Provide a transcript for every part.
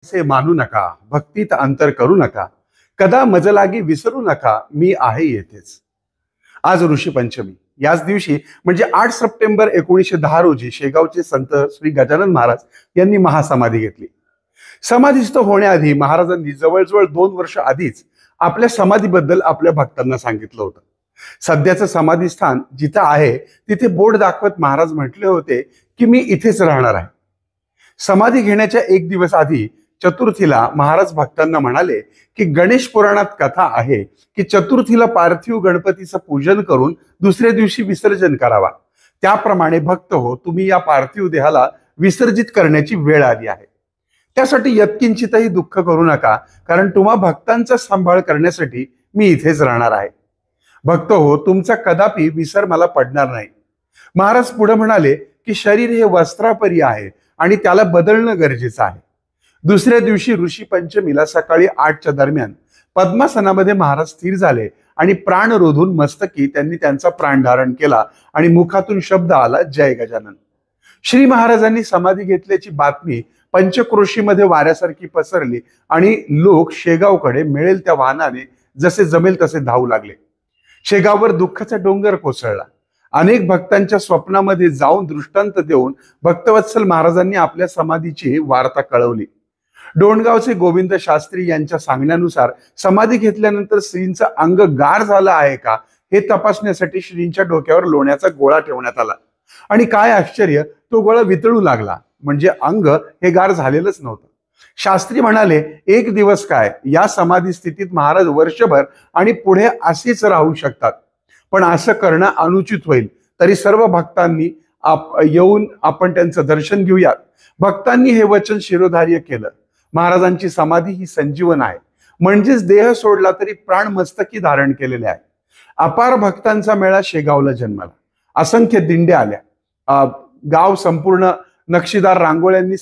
लोकांचे मानू नका, भक्तीत अंतर करू नका, कदा मजलागी विसरू नका, मी आहे येथेच. आज ऋषी पंचमी. याच दिवशी म्हणजे 8 सप्टेंबर 1910 रोजी शेगावचे संत श्री गजानन महाराज यांनी महासमाधी घेतली. समाधीस्थ होण्याआधी महाराजांनी जवळजवळ 2 वर्ष आधीच आपल्या समाधीबद्दल आपल्या भक्तांना सांगितलं होतं. सध्याचं समाधीस्थान जिथं आहे तिथे बोर्ड दाखवत महाराज म्हटले होते की मी इथेच राहणार आहे. समाधी घेण्याच्या 1 दिवस आधी चतुर्थीला महाराज भक्तांना म्हणाले की गणेश पुराणात कथा आहे की चतुर्थीला पार्थिव गणपतीचं पूजन करून दुसऱ्या दिवशी विसर्जन करावा. त्याप्रमाणे भक्त हो, तुम्ही या पार्थिव देहाला विसर्जित करण्याची वेळ आली आहे. त्यासाठी यत्किंचितही दुःख करू नका, कारण तुम्हा भक्तांचा सांभाळ करण्यासाठी मी इथेच राहणार आहे. भक्त हो, तुमचा कदापि विसर मला पडणार नाही. महाराज पुढे म्हणाले की शरीर हे वस्त्रापरी आहे आणि त्याला बदलणं गरजेचं आहे. दुसऱ्या दिवशी ऋषी पंचमीला सकाळी 8च्या दरम्यान पद्मासनामध्ये महाराज स्थिर झाले आणि प्राण रोधून मस्तकी त्यांनी त्यांचा प्राण धारण केला आणि मुखातून शब्द आला, जय गजानन. श्री महाराजांनी समाधी घेतल्याची बातमी पंचक्रोशीमध्ये वाऱ्यासारखी पसरली आणि लोक शेगावकडे मिळेल त्या वाहनाने जसे जमेल तसे धावू लागले. शेगाववर दुःखाचा डोंगर कोसळला. अनेक भक्तांच्या स्वप्नामध्ये जाऊन दृष्टांत देऊन भक्तवत्सल महाराजांनी आपल्या समाधीची वार्ता कळवली. डोणगावचे गोविंद शास्त्री यांच्या सांगण्यानुसार समाधी घेतल्यानंतर श्रींचं अंग गार झालं आहे का हे तपासण्यासाठी श्रींच्या डोक्यावर लोण्याचा गोळा ठेवण्यात आला आणि काय आश्चर्य, तो गोळा वितळू लागला. म्हणजे अंग हे गार झालेलंच नव्हतं. शास्त्री म्हणाले, 1 दिवस काय, या समाधी स्थितीत महाराज वर्षभर आणि पुढे असेच राहू शकतात. पण असं करणं अनुचित होईल. तरी सर्व भक्तांनी येऊन आपण त्यांचं दर्शन घेऊयात. भक्तांनी हे वचन शिरोधार्य केलं. महाराजांची समाधी ही संजीवन आहे, म्हणजेच देह सोडला तरी प्राण मस्तकी धारण केलेले आहे. अपार भक्तांचा मेळा शेगावला जन्माला. असंख्य दिंड्या आल्या. गाव संपूर्ण नक्षीदार रांगोळ्यांनी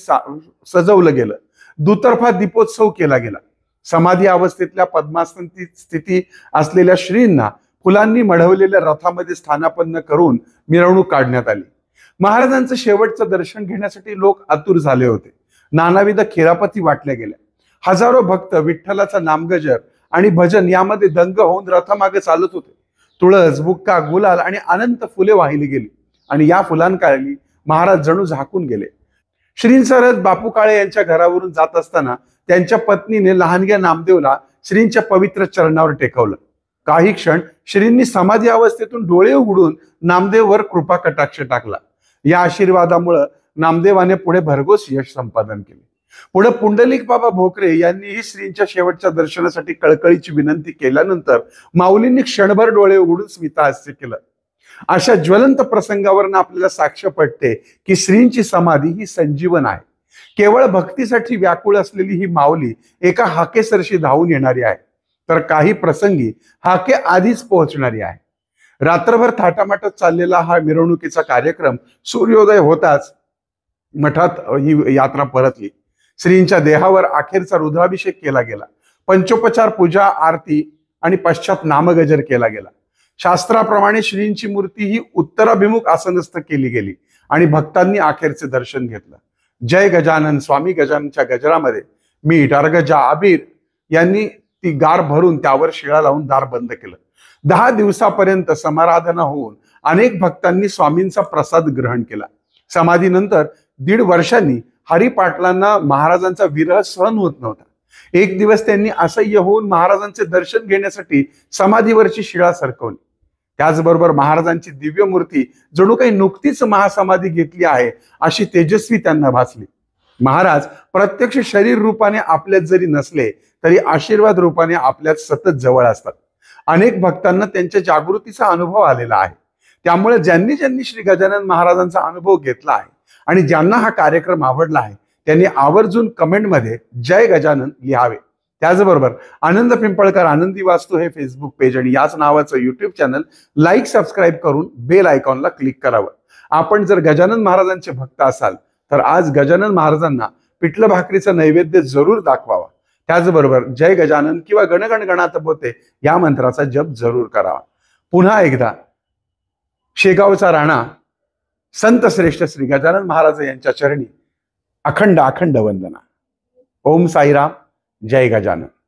सजवलं गेलं. दुतर्फा दीपोत्सव केला गेला. समाधी अवस्थेतल्या पद्मासन स्थिती असलेल्या श्रींना फुलांनी मढवलेल्या रथामध्ये स्थानापन्न करून मिरवणूक काढण्यात आली. महाराजांचं शेवटचं दर्शन घेण्यासाठी लोक आतुर झाले होते. नानाविध खेरापती वाटल्या गेल्या. हजारो भक्त विठ्ठलाचा नामगजर आणि भजन यामध्ये दंग होऊन रथामागे चालत होते. तुळस, बुक्का, गुलाल आणि अनंत फुले वाहिली गेली आणि या फुलांखाली महाराज जणू झाकून गेले. श्रींचा रथ बापू काळे यांच्या घरावरून जात असताना त्यांच्या पत्नीने लहानग्या नामदेवला श्रींच्या पवित्र चरणावर टेकवलं. काही क्षण श्रींनी समाधी अवस्थेतून डोळे उघडून नामदेववर कृपा कटाक्ष टाकला. या आशीर्वादामुळे नामदेवाने पुढे भरघोस यश संपादन केले. पुढे पुंडलिक बाबा भोकरे यांनीही श्रींच्या शेवटच्या दर्शनासाठी कळकळीची विनंती केल्यानंतर माऊलींनी क्षणभर डोळे उघडून स्मितहास्य केलं. अशा ज्वलंत प्रसंगावरून आपल्याला साक्ष पडते की श्रींची समाधी ही संजीवन आहे. केवळ भक्तीसाठी व्याकुळ असलेली ही माऊली एका हाकेसरशी धावून येणारी आहे, तर काही प्रसंगी हाके आधीच पोहोचणारी आहे. रात्रभर थाटामाटात चाललेला हा मिरवणुकीचा कार्यक्रम सूर्योदय होताच मठात ही यात्रा परतली. श्रींच्या देहावर अखेरचा रुद्राभिषेक केला गेला. पंचोपचार पूजा, आरती आणि पश्चात नामगजर केला गेला. शास्त्राप्रमाणे श्रींची मूर्ती ही उत्तराभिमुख आसनस्थ केली गेली आणि भक्तांनी अखेरचे दर्शन घेतलं. जय गजानन. स्वामी गजाननच्या गजरामध्ये मीठ, अर्गजा, आबीर यांनी ती गार भरून त्यावर शिळा लावून दार बंद केलं. 10 दिवसापर्यंत समाराधना होऊन अनेक भक्तांनी स्वामींचा प्रसाद ग्रहण केला. समाधीनंतर 1.5 वर्षांनी हरिपाटलांना महाराजांचा विरह सहन होत नव्हता. एक दिवस त्यांनी असह्य होऊन महाराजांचे दर्शन घेण्यासाठी समाधीवरची शिळा सरकवली. त्याचबरोबर महाराजांची दिव्य मूर्ती जणू काही नुकतीच महासमाधी घेतली आहे अशी तेजस्वी त्यांना भासली. महाराज प्रत्यक्ष शरीर रूपाने आपल्यात जरी नसले तरी आशीर्वाद रूपाने आपल्यात सतत जवळ असतात. अनेक भक्तांना त्यांच्या जागृतीचा अनुभव आलेला आहे. त्यामुळे ज्यांनी ज्यांनी श्री गजानन महाराजांचा अनुभव घेतला आहे आणि ज्यांना हा कार्यक्रम आवडला आहे त्यांनी आवर्जून कमेंटमध्ये जय गजानन लिहावे. त्याचबरोबर आनंद पिंपळकर आनंदी वास्तू हे फेसबुक पेज आणि याच नावाचं युट्यूब चॅनल लाईक, सबस्क्राईब करून बेल आयकॉनला क्लिक करावं. आपण जर गजानन महाराजांचे भक्त असाल तर आज गजानन महाराजांना पिठलं भाकरीचं नैवेद्य जरूर दाखवावा. त्याचबरोबर जय गजानन किंवा गणगण गणात बोते या मंत्राचा जप जरूर करावा. पुन्हा एकदा शेगावचा राणा संत श्रेष्ठ श्री गजानन महाराज यांच्या चरणी अखंड अखंड वंदना. ओम साईराम, जय गजानन.